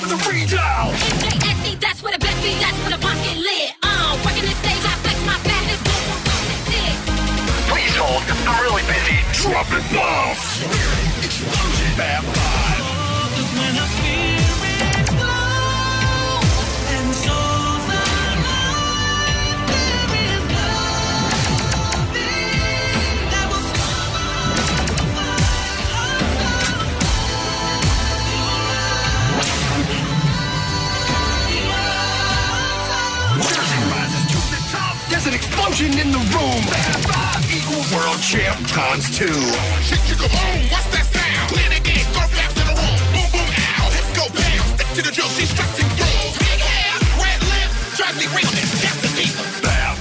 to the redial. MJSC, that's where the best be, that's where the bombs get lit. Working the stage, I flex my fatness, boom, boom, boom, that's it. Please hold, I'm really busy. Drop it bombs. Explosion. Bad vibe. When our spirits glow and souls alive, there is nothing that will stop Jersey rises to the top. There's an explosion in the room. Bad vibe equal world champ times 2. Shit, you go boom, what's that sound? Play it again, go fast in the room. Boom, boom, ow, let's go bounce. Stick to the drill, she's strutting through. Big hair, red lips, drives me realness, that's the diva.